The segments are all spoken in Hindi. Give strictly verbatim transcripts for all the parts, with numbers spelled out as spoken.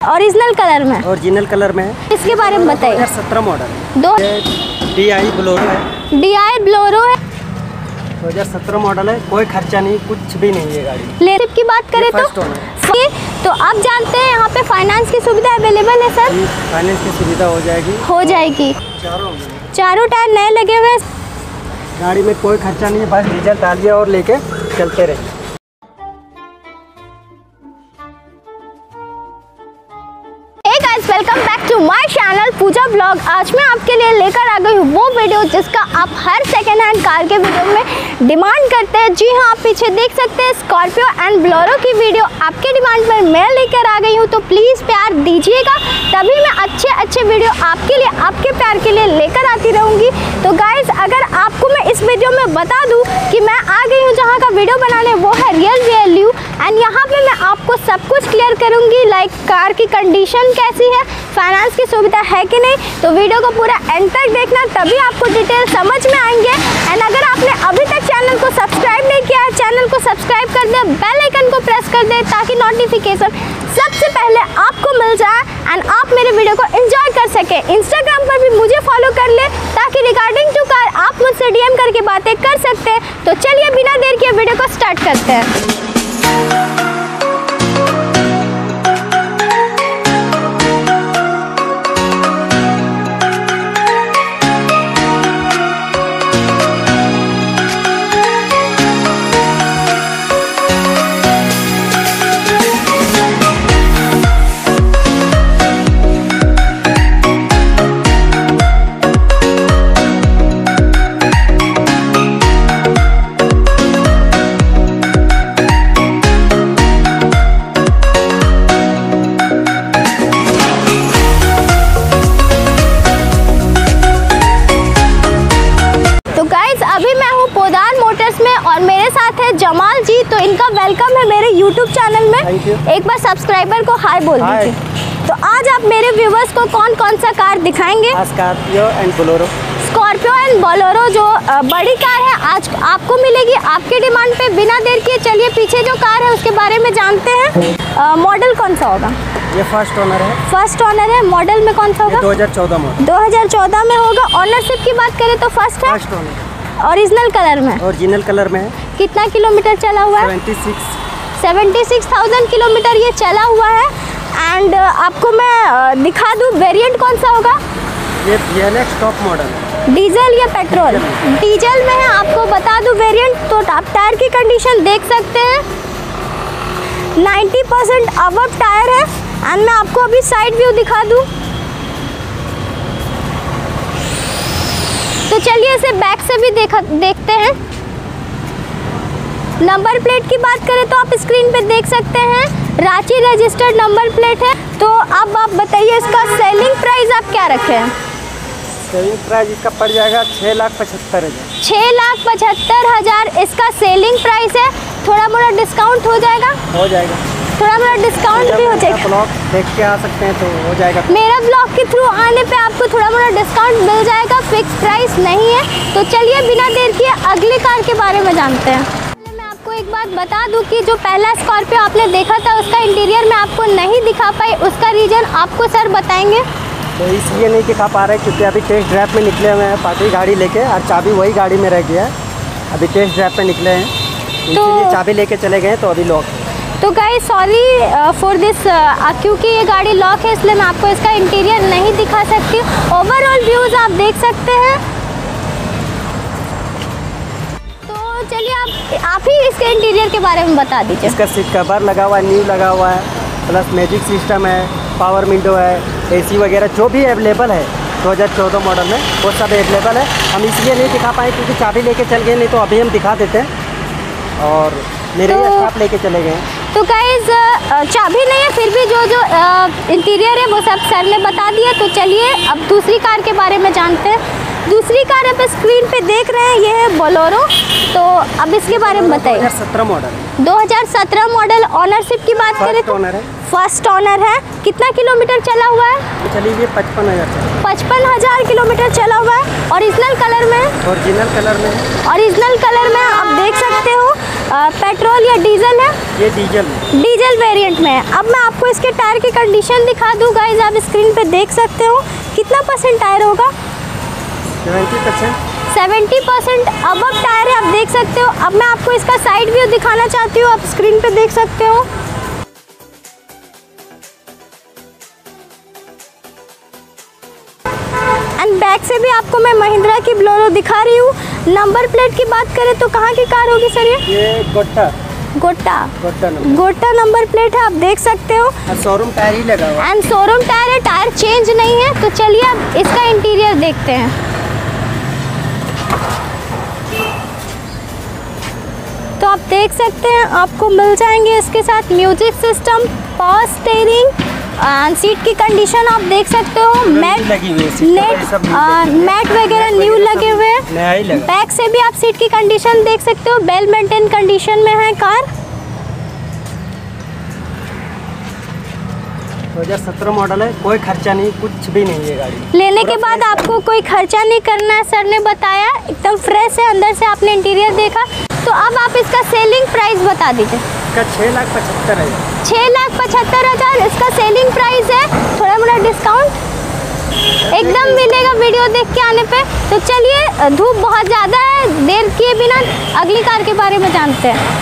ओरिजिनल कलर में ओरिजिनल कलर में है। इसके बारे में बताइए। दो हज़ार सत्रह मॉडल दो डी आई ब्लोरो है। डी आई ब्लोरो है, दो हज़ार सत्रह मॉडल है। कोई खर्चा नहीं, कुछ भी नहीं है गाड़ी। लेसिप की बात करें तो तो आप जानते हैं यहाँ पे फाइनेंस की सुविधा अवेलेबल है सर? फाइनेंस की सुविधा हो जाएगी हो जाएगी। चारों चारों टायर नए लगे हुए। गाड़ी में कोई खर्चा नहीं है, बस डीजल डालिए और लेके चलते रहिए। Welcome back to my channel Pooja blog. आज मैं आपके लिए लेकर आ गई हूँ वो वीडियो जिसका आप हर सेकेंड हैंड कार के वीडियो में डिमांड करते हैं। जी हाँ, आप पीछे देख सकते हैं स्कॉर्पियो एंड ब्लोरो की वीडियो आपके डिमांड पर मैं लेकर आ गई हूँ। तो प्लीज़ प्यार दीजिएगा, तभी मैं अच्छे अच्छे वीडियो आपके लिए आपके प्यार के लिए लेकर आती रहूँगी। तो गाइज, अगर आपको मैं इस वीडियो में बता दूँ कि मैं आ गई हूँ जहाँ का वीडियो बनाने, वो है रियल वैल्यू। एंड यहाँ पर मैं आपको सब कुछ क्लियर करूँगी, लाइक कार की कंडीशन कैसी है, फाइनेंस की सुविधा है कि नहीं। तो वीडियो को पूरा एंड तक देखना, तभी आपको डिटेल समझ में आएंगे। एंड अगर आपने अभी तक चैनल को सब्सक्राइब नहीं किया है, चैनल को सब्सक्राइब कर दे, बेल आइकन को प्रेस कर दे ताकि नोटिफिकेशन सबसे पहले आपको मिल जाए एंड आप मेरे वीडियो को एंजॉय कर सके। इंस्टाग्राम पर भी मुझे फॉलो कर ले ताकि रिगार्डिंग टू कार आप मुझसे डीएम करके बातें कर सकते हैं। तो चलिए बिना देर के वीडियो को स्टार्ट करते हैं। और मेरे साथ है जमाल जी। तो इनका वेलकम है मेरे यूट्यूब चैनल में। एक बार सब्सक्राइबर को हाय बोल दीजिए। तो आज आप मेरे व्यूवर्स को कौन कौन सा कार दिखाएंगे? Scorpio and Bolero. Scorpio and Bolero जो बड़ी कार है आज आपको मिलेगी आपके डिमांड पे। बिना देर किए चलिए पीछे जो कार है उसके बारे में जानते हैं। मॉडल कौन सा होगा? ये फर्स्ट ओनर है। फर्स्ट ओनर है। मॉडल में कौन सा होगा? दो हज़ार चौदह मॉडल। दो हज़ार चौदह में होगा। ऑनरशिप की बात करें तो फर्स्ट है। First owner. ओरिजिनल कलर में ओरिजिनल कलर में है। कितना किलोमीटर चला हुआ है? छिहत्तर हज़ार किलोमीटर ये चला हुआ है। एंड आपको मैं दिखा दूँ वेरिएंट कौन सा होगा? ये V L X top model है। डीजल या पेट्रोल? डीजल में है। आपको बता दूँ वेरिएंट, तो आप टायर की कंडीशन देख सकते हैं, नब्बे परसेंट अबव टायर है। एंड मैं आपको अभी साइड व्यू दिखा दूँ, तो चलिए इसे बैक से भी देखा देखते हैं। नंबर प्लेट की बात करें तो आप स्क्रीन पे देख सकते हैं, रांची रजिस्टर्ड नंबर प्लेट है। तो अब आप बताइए इसका सेलिंग प्राइस आप क्या रखे हैं? सेलिंग प्राइस इसका पड़ जाएगा छः लाख पचहत्तर हज़ार। छः लाख पचहत्तर हज़ार इसका सेलिंग प्राइस है। थोड़ा मोड़ा डिस्काउंट हो जाएगा? हो जाएगा। थोड़ा मोड़ा डिस्काउंट भी हो जाएगा। ब्लॉग देख के आ सकते हैं तो हो जाएगा। मेरा ब्लॉग के थ्रू आने पे आपको थोड़ा मोड़ा डिस्काउंट मिल जाएगा, फिक्स प्राइस नहीं है। तो चलिए बिना देर किए अगली कार के बारे में जानते हैं। मैं आपको एक बात बता दूं कि जो पहला स्कॉर्पियो आपने देखा था उसका इंटीरियर मैं आपको नहीं दिखा पाई, उसका रीज़न आपको सर बताएंगे। तो इसलिए नहीं दिखा पा रहे क्योंकि अभी टेस्ट ड्राइव में निकले हुए हैं पार्टी गाड़ी लेके, और चाबी वही गाड़ी में रह गया है। अभी टेस्ट ड्राइव पे निकले हैं, इसलिए चाबी लेके चले गए तो अभी लॉक। तो गाइस सॉरी फॉर दिस, क्योंकि ये गाड़ी लॉक है इसलिए मैं आपको इसका इंटीरियर नहीं दिखा सकती। ओवरऑल व्यूज़ आप देख सकते हैं। तो चलिए आप आप ही इसके इंटीरियर के बारे में बता दीजिए। इसका सीट कवर लगा हुआ है, न्यू लगा हुआ है, प्लस मैजिक सिस्टम है, पावर विंडो है, एसी वगैरह जो भी अवेलेबल है दो हज़ार चौदह मॉडल में वो सब अवेलेबल है। हम इसलिए नहीं दिखा पाए क्योंकि चाबी लेके चल गए, नहीं तो अभी हम दिखा देते हैं और मेरे तो, स्टाफ लेके चले गए। तो गाइस चाबी नहीं है, फिर भी जो जो इंटीरियर है वो सब सर ने बता दिया। तो चलिए अब दूसरी कार के बारे में जानते हैं। दूसरी कार आप स्क्रीन पे देख रहे हैं, ये है बोलेरो। तो अब इसके बारे में बताइए। दो हज़ार सत्रह मॉडल। दो हज़ार सत्रह मॉडल। ऑनरशिप की बात करें तो फर्स्ट ओनर है। कितना किलोमीटर चला हुआ है? चलिए पचपन हज़ार पचपन हज़ार किलोमीटर चला हुआ है। ओरिजिनल कलर में? ओरिजिनल कलर में। ओरिजिनल कलर में आप देख सकते हो। पेट्रोल या डीजल है? ये डीजल डीजल वेरिएंट में है। अब मैं आपको इसके टायर की कंडीशन दिखा दूँ गाइस, आप स्क्रीन पे देख सकते हो कितना परसेंट टायर होगा। सेवेंटी परसेंट सेवेंटी परसेंट अब टायर है, आप देख सकते हो। अब मैं आपको इसका साइड व्यू दिखाना चाहती हूँ, आप स्क्रीन पे देख सकते हो। एंड बैक से भी आपको मैं महिंद्रा की ब्लोरो दिखा रही हूँ। नंबर प्लेट की बात करें तो कहाँ की कार होगी सर ये? ये गोट्टा गोट्टा गोट्टा नंबर गोट्टा नंबर प्लेट है, आप देख सकते हो। शोरूम टायर ही लगा हुआ एंड शोरूम टायर है, टायर चेंज नहीं है। तो चलिए अब इसका इंटीरियर देखते हैं। तो आप देख सकते हैं आपको मिल जाएंगे इसके साथ music system, power steering and seat की कंडीशन आप देख सकते हो। मैट लगी हुई है, नेट मैट वगैरह न्यू लगे हुए हैं। बैक से भी आप सीट की कंडीशन देख सकते हो, वेल मेंटेन कंडीशन में है कार। दो हज़ार सत्रह मॉडल है, कोई खर्चा नहीं, कुछ भी नहीं है गाड़ी। लेने के बाद आपको कोई खर्चा नहीं करना है, सर ने बताया एकदम फ्रेश है। अंदर से आपने इंटीरियर देखा। तो अब आप इसका सेलिंग प्राइस बता दीजिए। इसका छः लाख पचहत्तर हज़ार छः लाख पचहत्तर हज़ार इसका सेलिंग प्राइस है। थोड़ा मोड़ा डिस्काउंट एकदम मिलेगा वीडियो देख के आने पे। तो चलिए, धूप बहुत ज़्यादा है, देर किए बिना अगली कार के बारे में जानते हैं।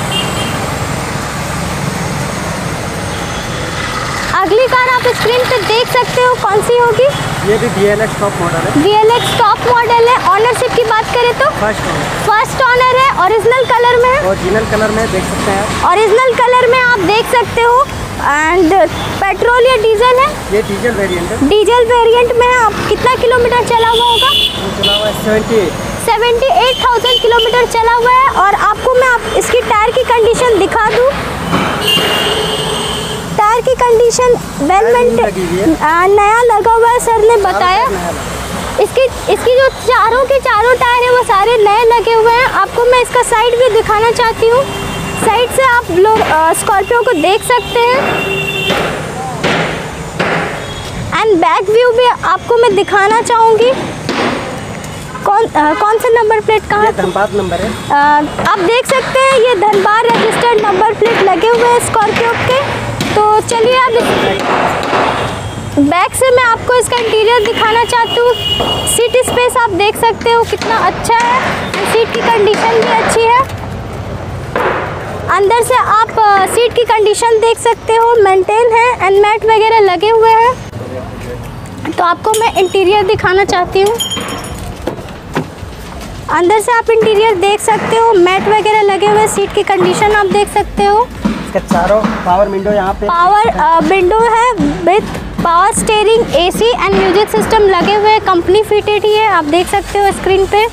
अगली कार आप स्क्रीन पे देख सकते हो कौन सी होगी। ये भी V L X top model है। V L X top model है। ऑनरशिप की बात करें तो फर्स्ट ओनर फर्स्ट ओनर है। ओरिजिनल कलर में है। ओरिजिनल कलर में देख सकते हैं आप। ओरिजिनल कलर में आप देख सकते हो। एंड पेट्रोल या डीजल है? ये डीजल वेरिएंट है। डीजल वेरिएंट में है। आप कितना किलोमीटर चला हुआ होगा? चला हुआ है seventy eight seventy eight thousand kilometre चला हुआ है। और आपको मैं आप इसकी टायर की कंडीशन दिखा दूँ। टायर की कंडीशन वेल मेंटेन नया लगा हुआ है, सर ने बताया। इसकी इसकी जो चारों के चारों टायर है वो सारे नए लगे हुए हैं। आपको मैं इसका साइड भी दिखाना चाहती हूँ। साइड से आप लोग स्कॉर्पियो को देख सकते हैं। एंड बैक व्यू भी आपको मैं दिखाना चाहूँगी। कौन आ, कौन सा नंबर प्लेट कहाँ है? धनबाद नंबर है। आ, आप देख सकते हैं ये धनबाद रजिस्टर्ड नंबर प्लेट लगे हुए हैं स्कॉर्पियो के। तो चलिए अब बैक से मैं आपको इसका इंटीरियर दिखाना चाहती हूँ। सीट स्पेस आप देख सकते हो कितना अच्छा है। सीट की कंडीशन भी अच्छी है। अंदर से आप सीट की कंडीशन देख सकते हो, मेंटेन है। एंड मैट वगैरह लगे हुए हैं। तो आपको मैं इंटीरियर दिखाना चाहती हूँ। अंदर से आप इंटीरियर देख सकते हो, मैट वगैरह लगे हुए। सीट की कंडीशन आप देख सकते हो। इसका चारों पावर विंडो यहाँ पे पावर विंडो है with power steering, AC and music system लगे हुए। कंपनी फिटेड ही है, आप देख सकते हो स्क्रीन पे।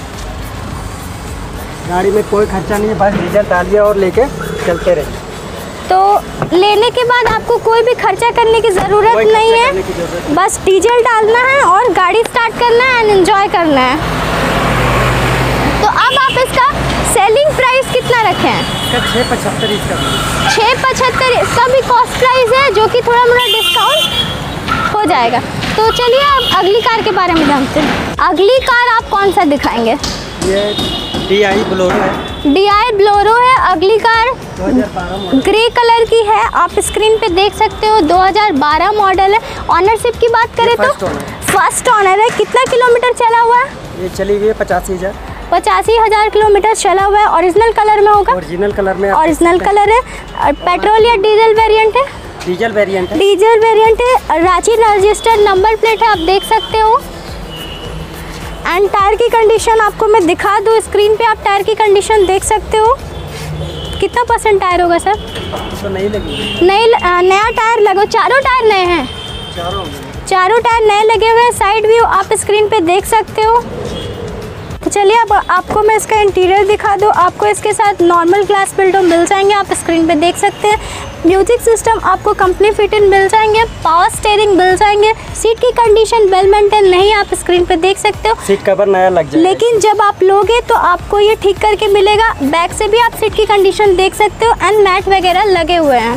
गाड़ी में कोई खर्चा नहीं है, बस डीजल डालिए और लेके चलते रहिए। तो लेने के बाद आपको कोई भी खर्चा करने की ज़रूरत नहीं है, बस डीजल डालना है और गाड़ी स्टार्ट करना है एंड एंजॉय करना है। तो अब आप इसका सेलिंग प्राइस कितना रखे हैं? इसका छः पचहत्तर इसका छः पचहत्तर इसका भी कॉस्ट प्राइस है, जो कि थोड़ा मोड़ा डिस्काउंट हो जाएगा। तो चलिए अब अगली कार के बारे में जानते हैं। अगली कार आप कौन सा दिखाएंगे? ये डी आई ब्लोरो है। डी आई ब्लोरो है। अगली कार दो हज़ार बारह मॉडल ग्रे कलर की है, आप स्क्रीन पे देख सकते हो। दो हज़ार बारह मॉडल है। ऑनरशिप की बात करें तो फर्स्ट ओनर है। कितना किलोमीटर चला हुआ है? ये चली हुई है पचासी हज़ार पचासी हज़ार किलोमीटर चला हुआ है। ओरिजिनल कलर में होगा। ओरिजिनल कलर में ओरिजिनल कलर है। और पेट्रोल या डीजल वेरिएंट है? डीजल वेरिएंट है। डीजल वेरिएंट है। रांची रजिस्टर्ड नंबर प्लेट है, आप देख सकते हो। एंड टायर की कंडीशन आपको मैं दिखा दूँ स्क्रीन पे, आप टायर की कंडीशन देख सकते हो। कितना परसेंट टायर होगा सर? तो नहीं लगी, नई नया टायर लगा। चारों टायर नए हैं। चारों चारों टायर नए लगे हुए हैं। साइड व्यू आप स्क्रीन पे देख सकते हो। तो चलिए अब आपको मैं इसका इंटीरियर दिखा दूँ। आपको इसके साथ नॉर्मल ग्लास विंडो मिल जाएंगे, आप स्क्रीन पे देख सकते हैं। म्यूजिक सिस्टम आपको कंपनी फिटेड मिल जाएंगे। पावर स्टीयरिंग मिल जाएंगे। सीट की कंडीशन वेल मेंटेन नहीं, आप स्क्रीन पे देख सकते हो। सीट कवर नया लग जाएगा, लेकिन जब आप लोगे तो आपको ये ठीक करके मिलेगा। बैक से भी आप सीट की कंडीशन देख सकते हो। एंड मैट वगैरह लगे हुए हैं।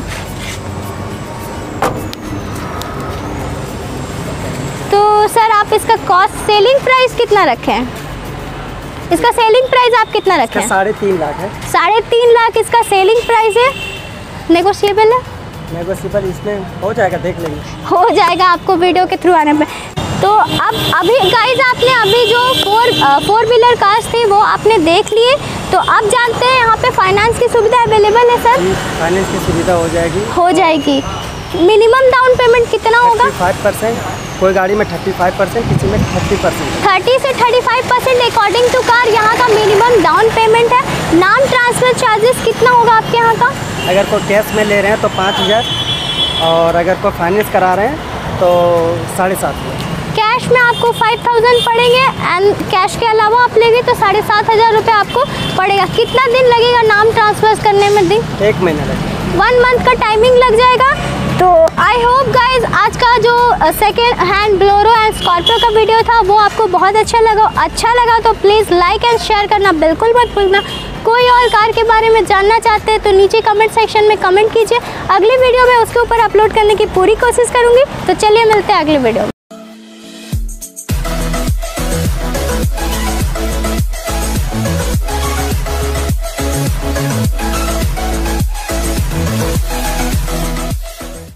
तो सर आप इसका कॉस्ट सेलिंग प्राइस कितना रखें? इसका सेलिंग प्राइस आप कितना रखे हैं? साढ़े तीन लाख है। साढ़े तीन लाख इसका सेलिंग प्राइस है। नेगोशिएबल है? नेगोशिएबल इसमें हो जाएगा, देख लेंगे। हो जाएगा आपको वीडियो के थ्रू आने पे। तो अब अभी गाइस आपने अभी जो फोर फोर व्हीलर कार्स थी वो आपने देख लिए, तो अब जानते हैं यहाँ पे फाइनेंस की सुविधा अवेलेबल है सर? फाइनेंस की सुविधा हो जाएगी। हो जाएगी। मिनिमम डाउन पेमेंट कितना होगा? फाइव परसेंट, कोई गाड़ी में थर्टी फाइव परसेंट, किसी में थर्टी परसेंट। थर्टी से thirty five percent according to car यहाँ का मिनिमम डाउन पेमेंट है। नाम ट्रांसफर चार्जेस कितना होगा आपके यहाँ का? अगर कोई कैश में ले रहे हैं तो पाँच हज़ार, और अगर कोई फाइनेंस करा रहे हैं तो साढ़े सात हज़ार। कैश में आपको फाइव थाउजेंड पड़ेंगे एंड कैश के अलावा आप लेंगे तो साढ़े सात हज़ार रुपये आपको पड़ेगा। कितना दिन लगेगा नाम ट्रांसफर करने में? दिन एक महीना लगेगा। वन मंथ का टाइमिंग लग जाएगा। तो आई होप गाइज आज का जो second hand Bolero and Scorpio का वीडियो था वो आपको बहुत अच्छा लगा। अच्छा लगा तो प्लीज़ लाइक एंड शेयर करना बिल्कुल मत भूलना। कोई और कार के बारे में जानना चाहते हैं तो नीचे कमेंट सेक्शन में कमेंट कीजिए। अगली वीडियो में उसके ऊपर अपलोड करने की पूरी कोशिश करूँगी। तो चलिए मिलते हैं अगली वीडियो में।